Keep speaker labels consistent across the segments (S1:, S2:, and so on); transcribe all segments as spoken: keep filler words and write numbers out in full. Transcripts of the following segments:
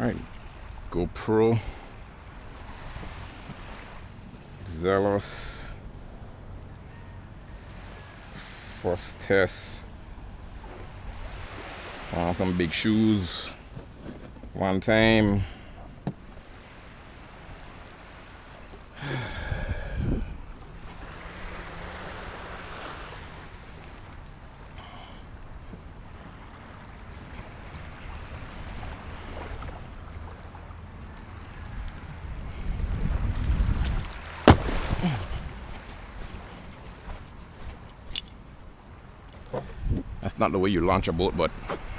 S1: Alright, GoPro, Zelos, first test, found some big shoes one time. That's not the way you launch a boat, but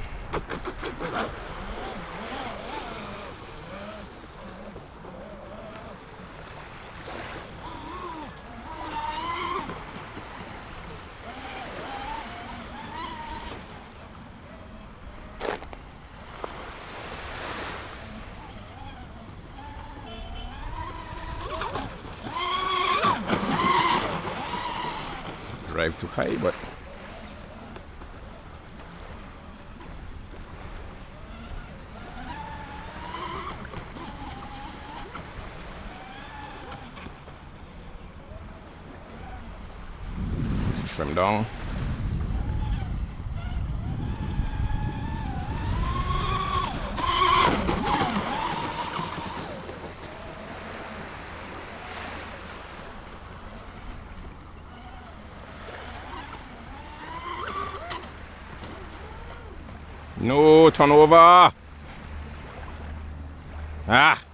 S1: drive too high, but trim down. No turnover. Ah.